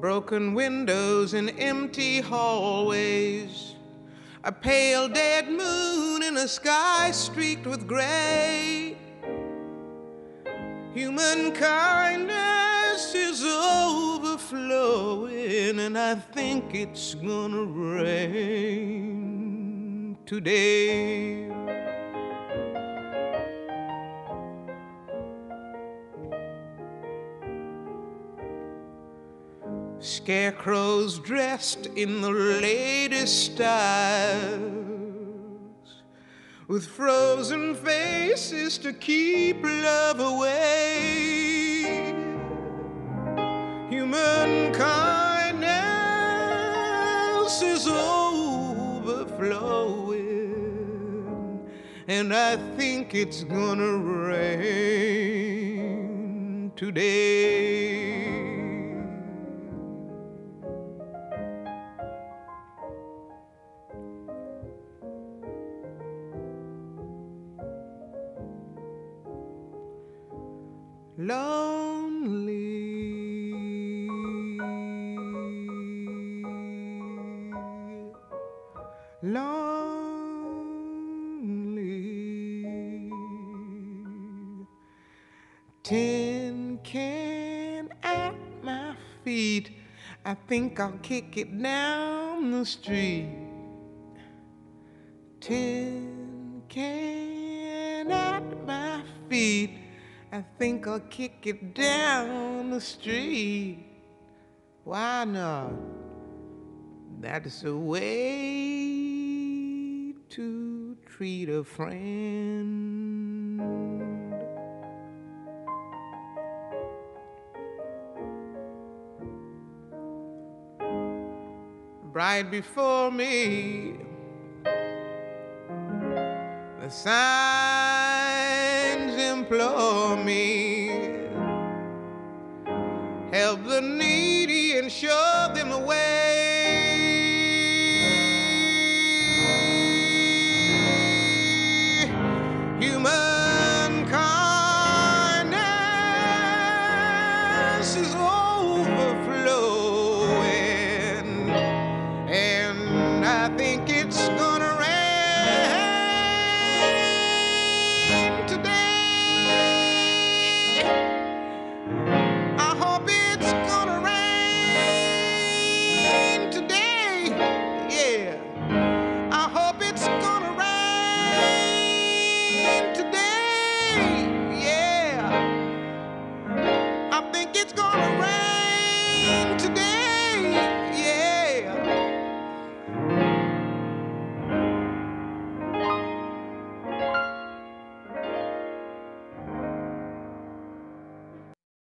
broken windows and empty hallways, a pale dead moon in a sky streaked with gray. Human kindness is overflowing, and I think it's gonna rain today. Scarecrows dressed in the latest styles, with frozen faces to keep love away. Human kindness is overflowing, and I think it's gonna rain today. Lonely, lonely, tin can at my feet, I think I'll kick it down the street. Tin can at my feet, I think I'll kick it down the street. Why not? That's the way to treat a friend. Right before me, the signs implore me, help the needy and show them the way.